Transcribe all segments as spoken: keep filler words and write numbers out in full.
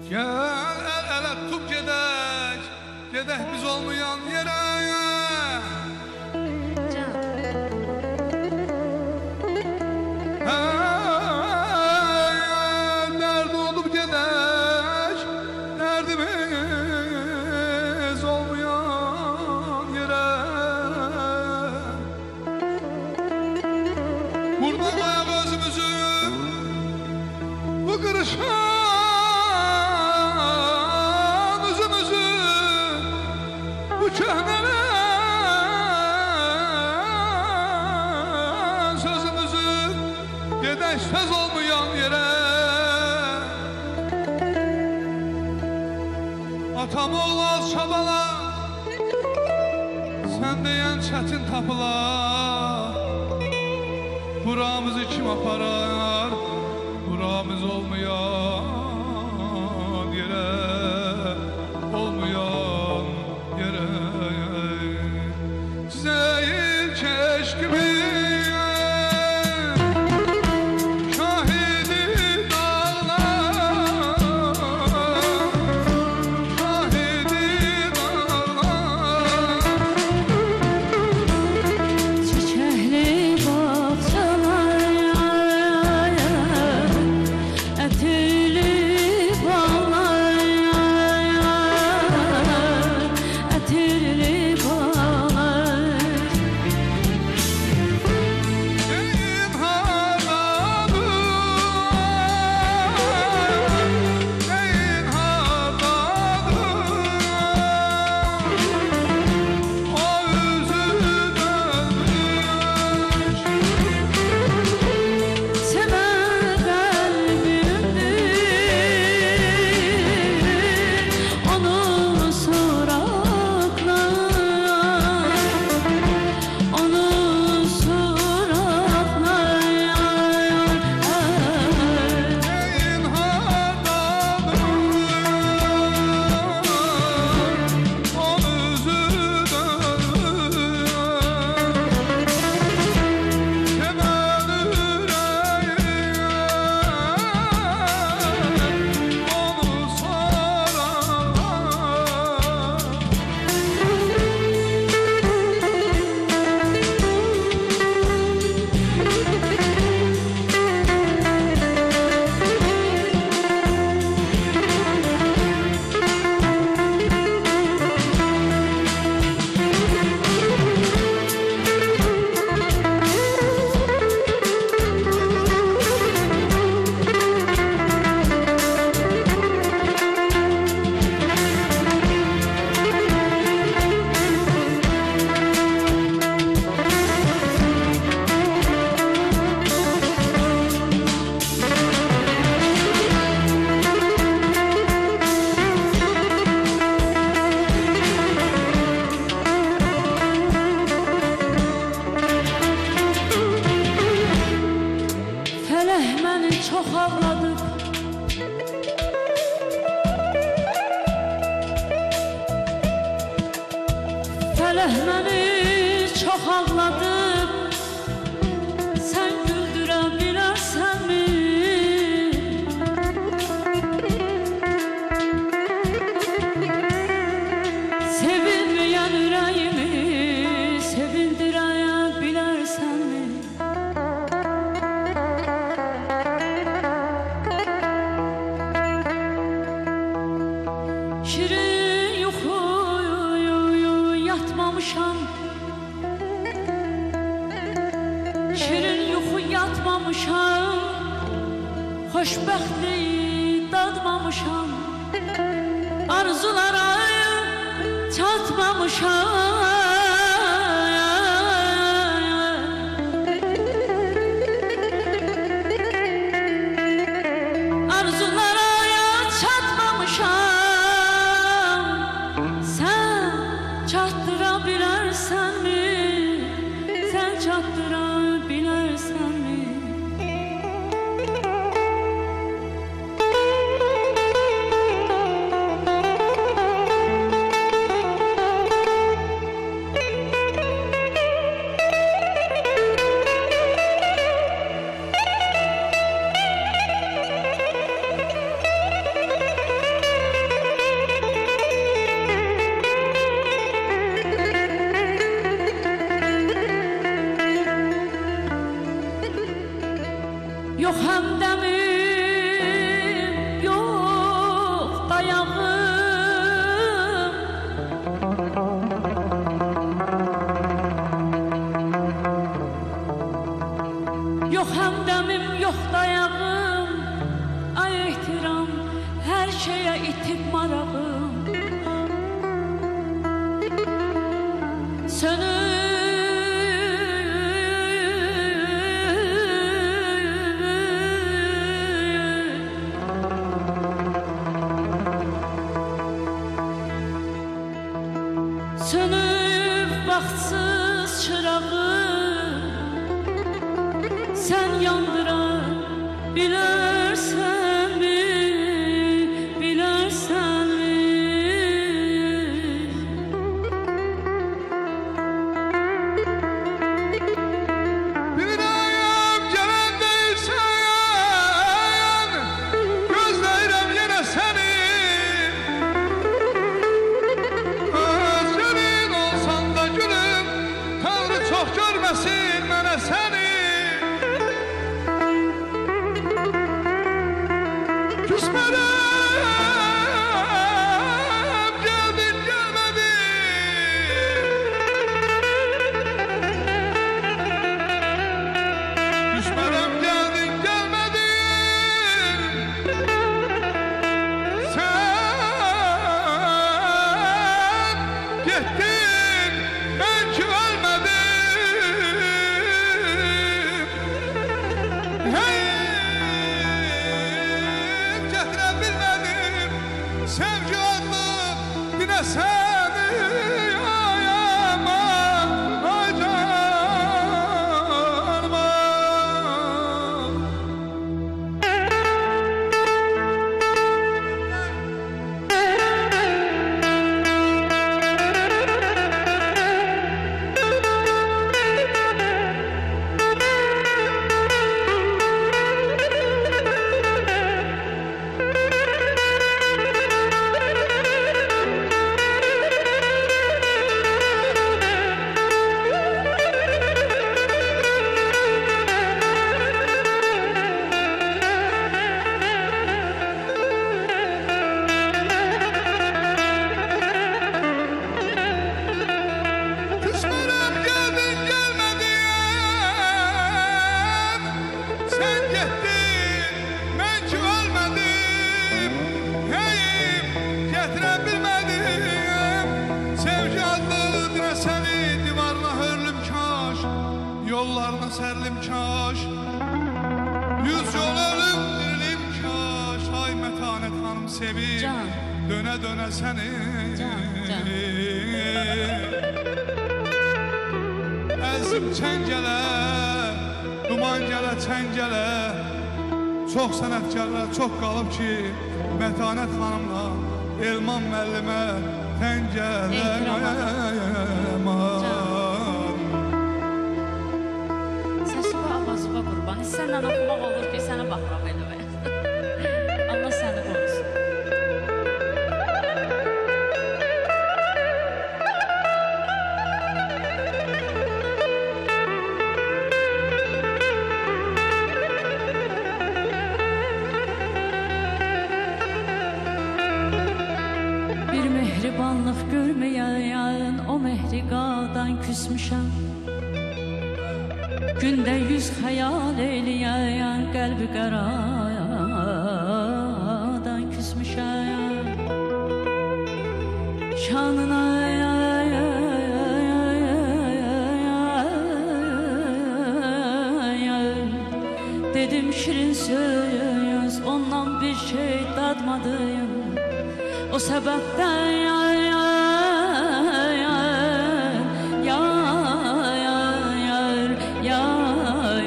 Gel el ele tutup gedək, gedək biz olmayan yerə. Dərd olub gedək, dərdimiz olmayan yerə. Burada qoyaq özümüzü bu qırışan sözümüzü gedək söz olmayan yerə. Atam oğlaz çabala, sən deyən çətin tapıla. Buramızı kim aparar, buramız olmayan yerə, olmayan yerə. Zeyil keşkimi şahidi dağlar, şahidi dağlar. Çiçekli bahçeler, etirli bağlar, etirli çok ağladım. Feleh məni çox ağladım. Sən güldürə bilərsənmi? Sevilməyən ürəyimi sevindirə bilərsənmi? Şirin yuxuyu yatmamışam, şirin yuxu yatmamışam, xoşbəxtlik dadmamışam, arzulara çatmamışam. Çattıra bilərsən-mi? Sən çattıra bilərsən-mi? Yok həmdəmim, yok dayağım. Yok həmdəmim, yok dayağım. Ay ehtiram, her şeye itib marağım. Sönür Sönüp vaxtsız çırağım. Sen yandıra bilərsən mi, bilərsən mi? Bilirəm gələn deyilsən, gözləyirəm yenə səni. Özgərin olsan da gülüm, Tanrı çox görməsin mənə səni. Küsmərəm, gəldin gəlmədin. Küsmərəm, gəldin gəlmədin. Sen getdin, mən ki ölmədim. Hey, gətirə bilmədim sevgi adlı dinə səni. Ay aman, ay canım. Küsmərəm, gəldin gəlmədin. Sen getdin, mən ki ölmədim. Heyim, gətirə bilmədim sevgi adlı dinə səni. Divarına hörlüm kaş, yollarına sərlim kaş. Yüz yol ölüm dirilim kaş. Ay Mətanət xanım sevib Can. dönə dönə səni. Can, can. Əzim çəngələ, duman gələ çəngələ. Çox sənətkarlar çox qalıb ki, Mətanət xanımla Elman müəllimə təngələ. Səsimə, avazıma qurban. Səndən oxumaq olur ki, sənə baxıram eləmək. Allah səni qorusun. Bir mehribanlıq görməyən o mehriqadan küsmüşəm. Gündə yüz xəyal eləyən qəlbi qaradan küsmüşəm. Şanına dedim şirin söz, ondan bir şey dadmadım. O səbəbdən yar yar yar yar yar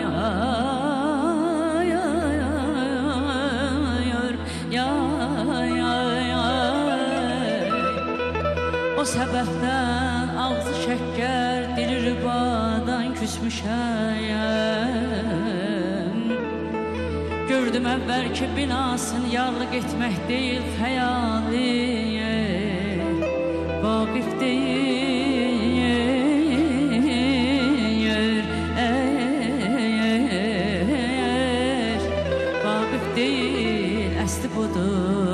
yar yar. O səbəbdən ağzı şəkkər, dili rübadan küsmüşəm. Gördüm əvvəlki binasını yarlıq etmək deyil xəyali, vaqif deyil. Əgər deyil, əsli budur.